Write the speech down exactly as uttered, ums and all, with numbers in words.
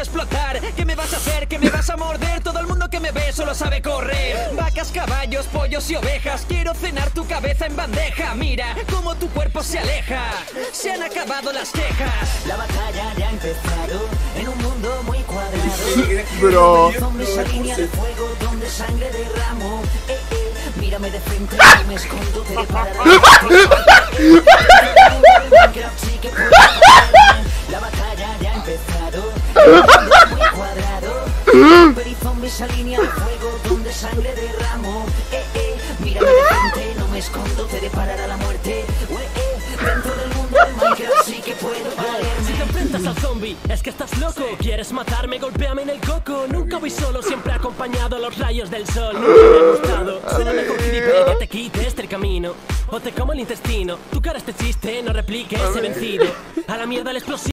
explotar. ¿Qué me vas a hacer? ¿Qué me vas a morder? Todo el mundo que me ve solo sabe correr. Vacas, caballos, pollos y ovejas. Quiero cenar tu cabeza en bandeja. Mira cómo tu cuerpo se aleja. Se han acabado las quejas. La batalla ya ha empezado en un mundo muy cuadrado. Bro. Donde esa línea de fuego, donde sangre derramo. Eh, eh, mírame de frente, no me escondo, te deparará. La batalla ya ha empezado en un mundo muy cuadrado. Perizombi, esa línea de fuego, donde sangre derramo. Eh, eh, mírame de frente, no me escondo, te deparará la muerte. Eh, eh, dentro del mundo de Minecraft sí que puedo valerme. Si te enfrentas al zombie, es que estás loco. ¿Quieres matarme? Golpéame en el coco. Nunca voy solo, siempre acompañado a los rayos del sol. Nunca me ha gustado. Será mejor que que te quite este camino o te como el intestino. Tu cara este chiste, no repliques, he vencido. A la mierda la explosión.